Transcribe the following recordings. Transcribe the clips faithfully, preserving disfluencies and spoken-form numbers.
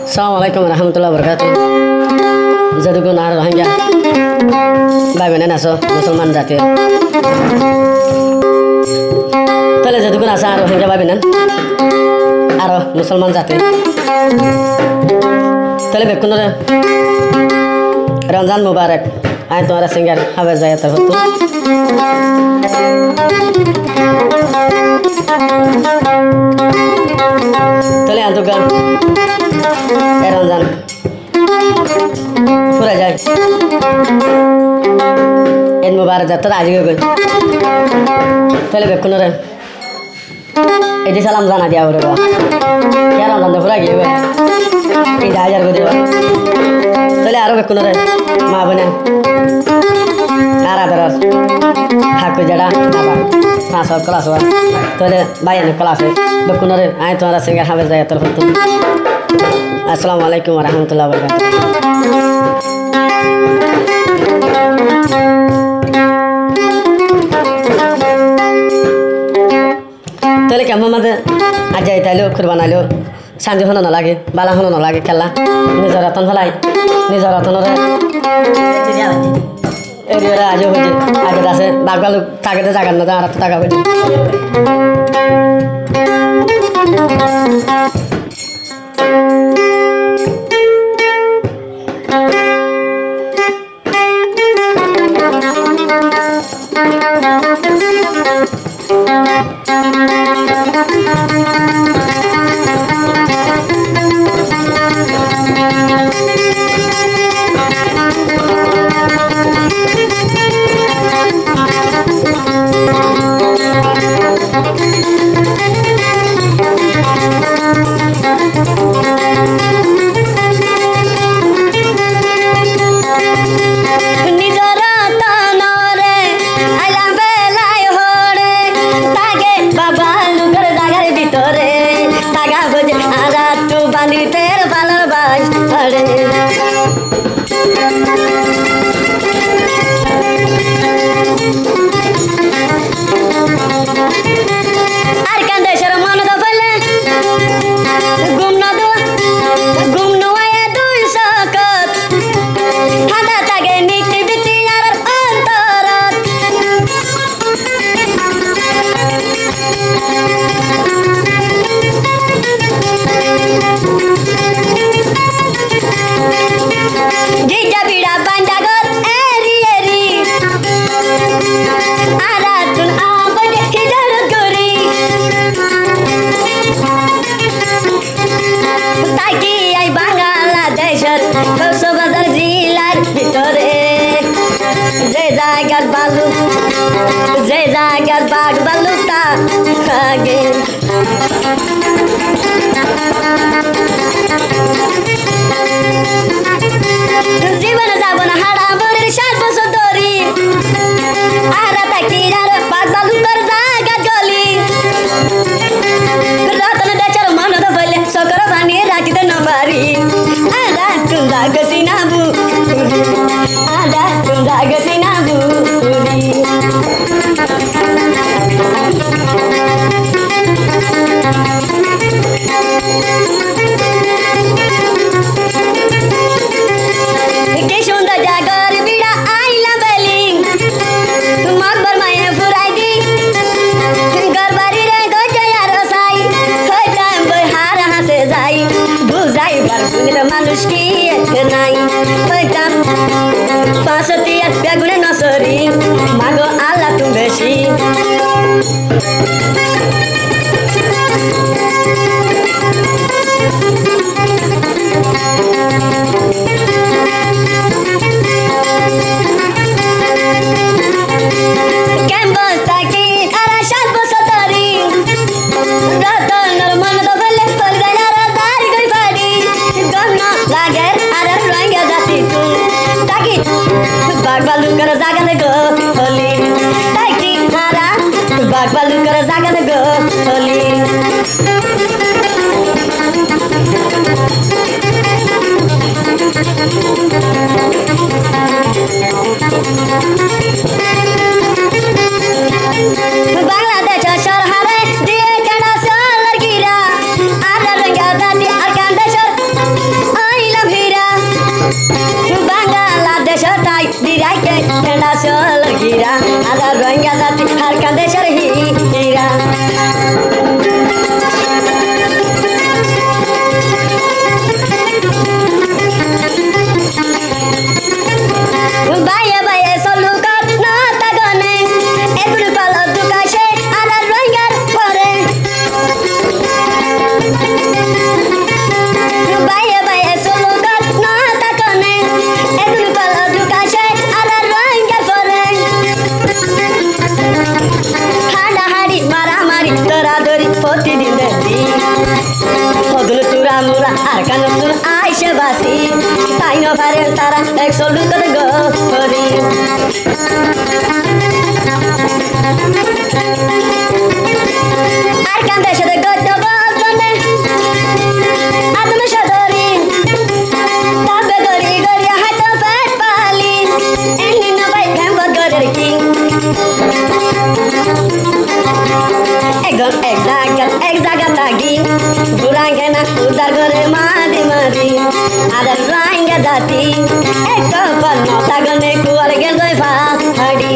Assalamualaikum warahmatullahi wabarakatuh. Jadugo nar Rohingya. Bhai benen aso musulman জাতীয় তাহলে jadugo asa Rohingya bhai benen aro musulman জাতীয় তাহলে বেকুনরে Ramzan Mubarak. Ayo तुम्हारा singer Hafiz Zayat Terhutu. Tole antukan eh Ramzan pura jai Eid Mubarak jatuh aja gue tole bekunore Eid salam zana dia udah gua ya Ramzan tuh pura gue Eid ajar gue dia tole aro bekunore ma benen ara terus hakku jada apa masuk kelas wa tole bayan kelas bekunore ayo तुम्हारा singer Hafiz Zayat Terhutu. Assalamualaikum warahmatullahi wabarakatuh. Tole kamu mate aja italo kurban alo sanju hono na lage bala hono na lage kala nijor ratan halai nijor ratan re এরিয়ারে আজ হইছে আগে দাসে বাগবালু তাগেতে জাগান না আর টাকা হইছে Lagi ada orang yang jatuh, taki Arkan nutun Aisyah basi Taino varian tara Exo luka de gori Arkan desha de gotna balkone Adam shadori Tabe gori gori hata fat pali Enni na bai kamba gori king Egon exagat exagat lagi Burangena udar gore madi madi Ada rangga dati Eko pan nota gone kual gel doi fa hadi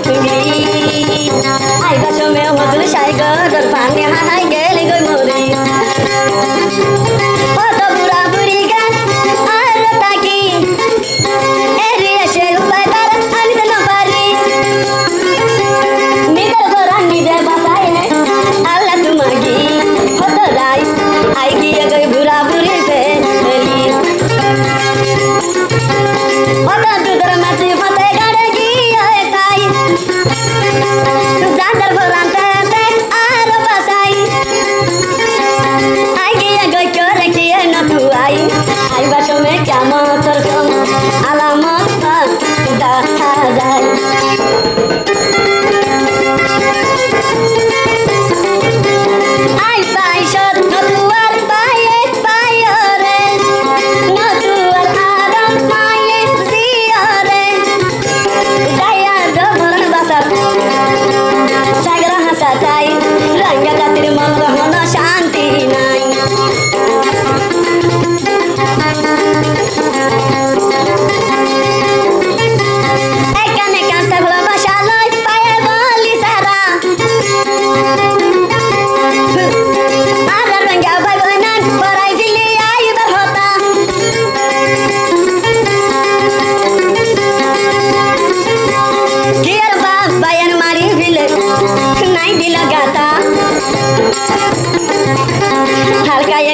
Ai ba cho mèo hoa tứ sai gỡ đợt phản nhà hai ghé lên gối mờ đi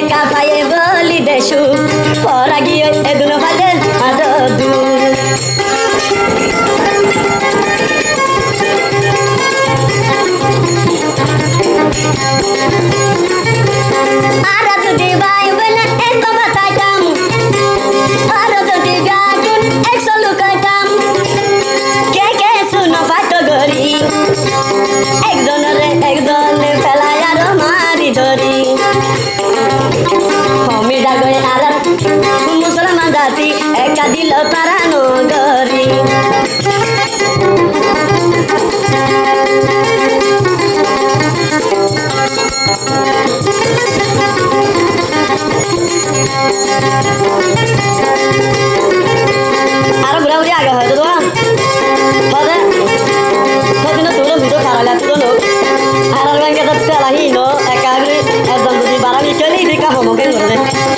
কা পায়ে বলি দেশু পরা গিয়ে এদুন ফাজে আদু আরা যদি by বলে এক বাতাইতাম আরা যদি গাগুন একশো লুকাইতাম কে কে শুনো ফাটো গরি একজনরে একজনে ফেলাই আর মারি ধরি হমি ডাগয় আর মুসলমান জাতি একা দিল তারা নগরি আর বুড়া বুড়ি আগে হয়তো তো হতে হতে তুলো দুটো খারাপ তুলো নো আর আর ব্যাংকে তো তেলাহি নো একা একদম যদি বাড়াবি চলি দিকা হমকে ধরে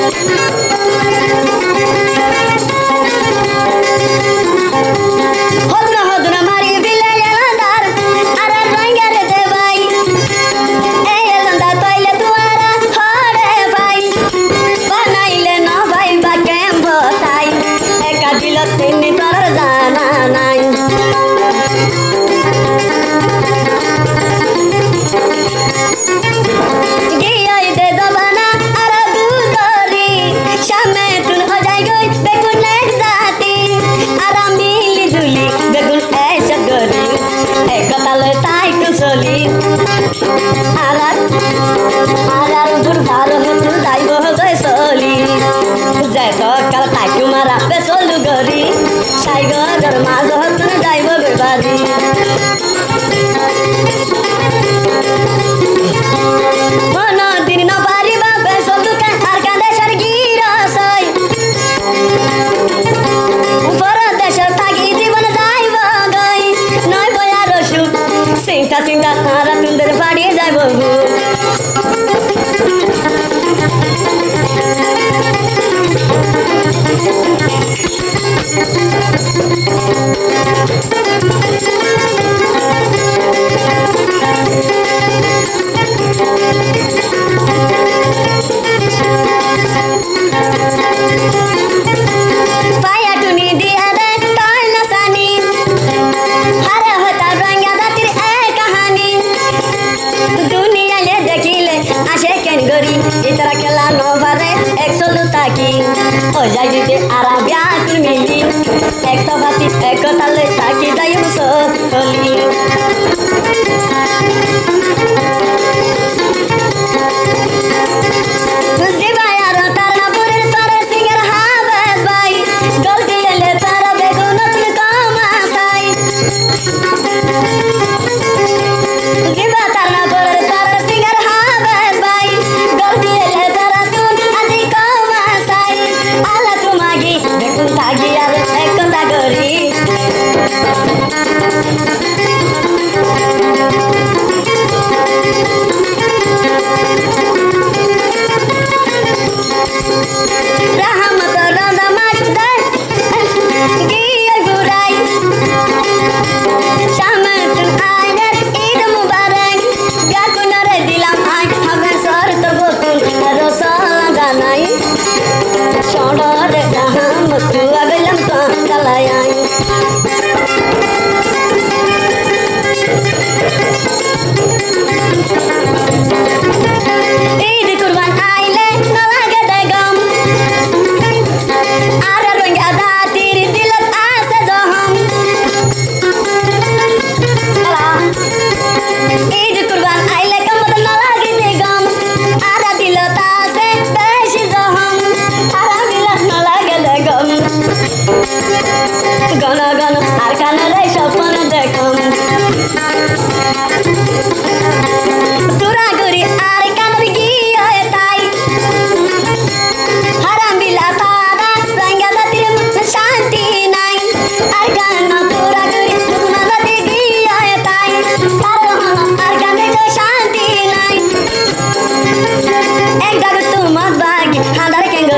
হদনা হদনা মারি বিলে এলান্দার আর আর ব্যাংকে রে ভাই এই এলান্দার তইলে তুয়ারা হরে ভাই বানাইলে ন ভাই বা কেম বতাই একা দিল তিন তোর জানা নাই গিয়াই দে জবানা আর দুজরি সামনে তুন হজাই গই বেগুন এক জাতি আর মিলি ঝুলি বেগুন এসব গরি একতালে তাই কুশলি আর আর আর দূর ভালো হতো যাইব গই সলি যাই তো কাল তাই কুমারা বেসলু গরি সাইগর মাঝ হতো যাইব গই বাজি মনো দিন ন পারিবা বেসলু কে আর কাঁদে সরগির সই উপর দেশ থাকি জীবন যাইব গই নয় বয়া রসু চিন্তা চিন্তা আর তুন্দের বাড়ি যাইব পায়া টুনি দিয়া দে তোর নসানি হারে হতা রঙ্গা দাতির এ কাহানি দুনিয়া লে দেখিলে আসে কেন গরি ইতরা খেলা নভারে একশো লুতাকি ও যাই দিতে আরা ব্যাকুল মিলি এক তো বাতি এক তালে তাকি যাই মুসলি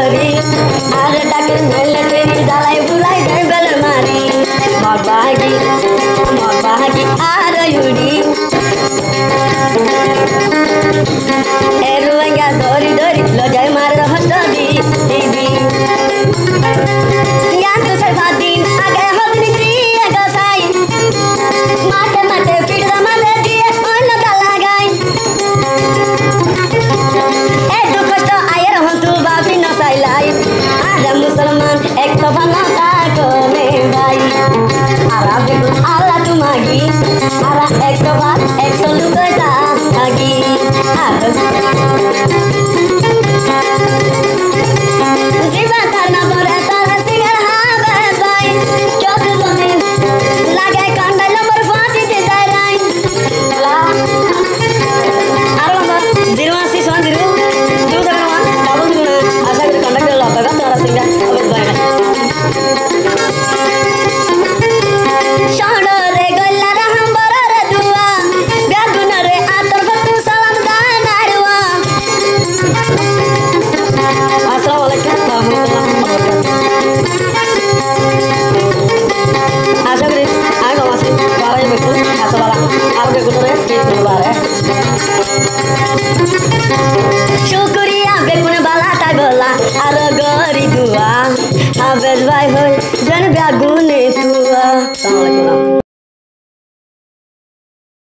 Bagi